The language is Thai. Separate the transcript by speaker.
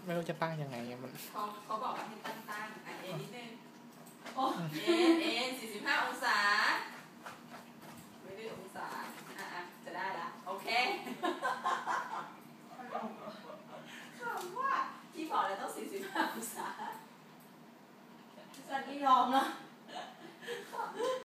Speaker 1: ไม่รู้จะตั้งยังไงมัน
Speaker 2: เขาบอกว่าให้ตั้งเอ็นนิดนึงโอ้เอ็น45 องศาไม่ได้องศาจะได้ละโอเคคำว่าที่บอกแล้วต้อง45 องศาสันไม่ยอมเนาะ